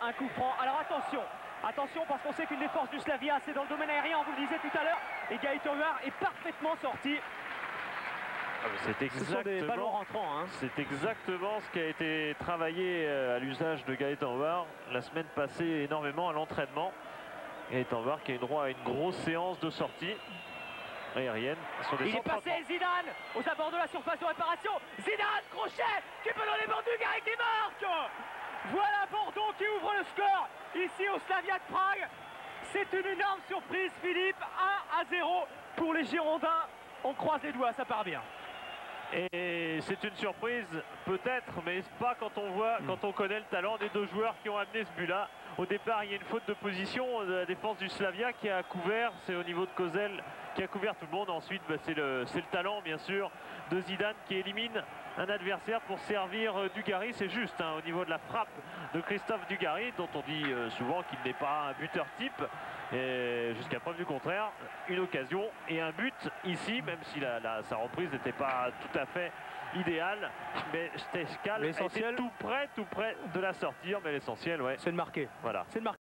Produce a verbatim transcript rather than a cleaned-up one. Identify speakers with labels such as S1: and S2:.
S1: un coup franc. Alors attention, attention parce qu'on sait qu'une des forces du Slavia, c'est dans le domaine aérien, on vous le disait tout à l'heure, et Gaëtan Huard est parfaitement sorti.
S2: C'est exactement,
S1: hein.
S2: c'est exactement ce qui a été travaillé à l'usage de Gaëtan Huard la semaine passée énormément à l'entraînement. Gaëtan Huard qui a eu droit à une grosse séance de sortie aérienne. Sur des
S1: Il est passé Zidane aux abords de la surface de réparation. Zidane, crochet, qui peut dans les bords du Dugarry qui marque. Voilà Bordeaux qui ouvre le score ici au Slavia de Prague. C'est une énorme surprise, Philippe. un à zéro pour les Girondins. On croise les doigts, ça part bien.
S2: Et c'est une surprise peut-être, mais pas quand on voit, mm. quand on connaît le talent des deux joueurs qui ont amené ce but-là. Au départ, il y a une faute de position de la défense du Slavia qui a couvert, c'est au niveau de Kozel qui a couvert tout le monde. Ensuite, bah, c'est le, le talent, bien sûr, de Zidane qui élimine un adversaire pour servir euh, Dugarry. C'est juste hein, au niveau de la frappe de Christophe Dugarry, dont on dit euh, souvent qu'il n'est pas un buteur type. Et jusqu'à preuve du contraire, une occasion et un but ici, même si la, la, sa reprise n'était pas tout à fait idéale. Mais Stejskal était tout près, tout près de la sortir, mais l'essentiel, ouais.
S1: C'est de marquer.
S2: Voilà.
S1: C'est de marquer.